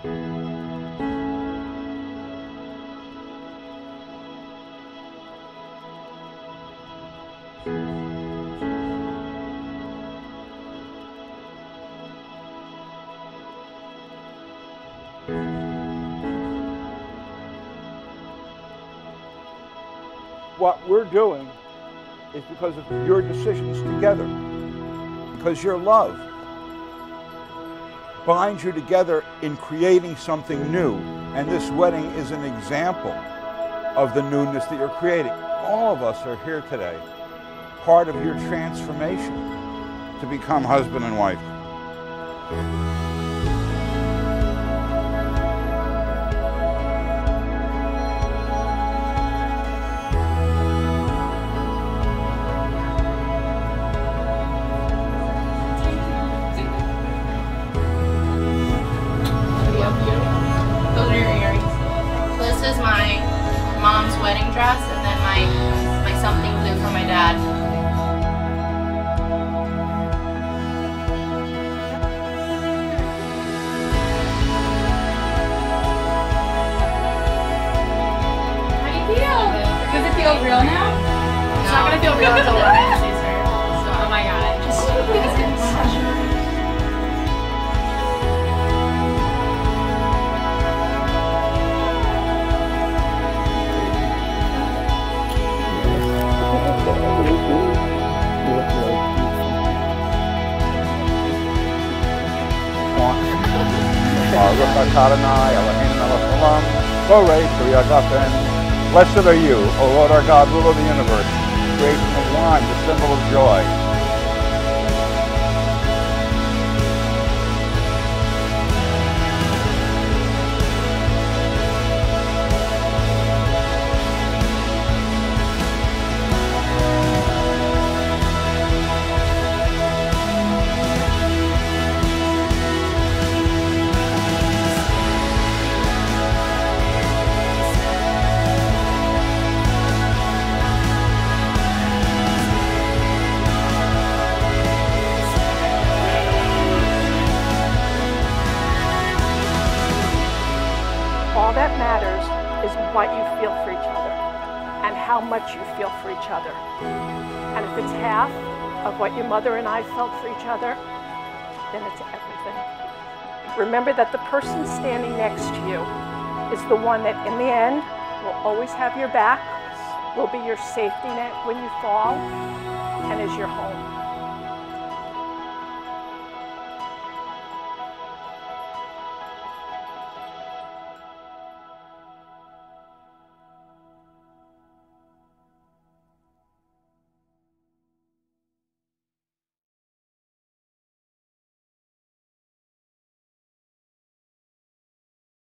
What we're doing is because of your decisions together, because your love binds you together in creating something new. And this wedding is an example of the newness that you're creating. All of us are here today, part of your transformation to become husband and wife. This is my mom's wedding dress, and then my something blue for my dad. How do you feel? Does it feel real now? No. It's not gonna feel real until wedding sees her. So, oh my god. Just Blessed are you, O Lord our God, ruler of the universe, creation of wine, the symbol of joy. All that matters is what you feel for each other and how much you feel for each other. And if it's half of what your mother and I felt for each other, then it's everything. Remember that the person standing next to you is the one that in the end will always have your back, will be your safety net when you fall, and is your home.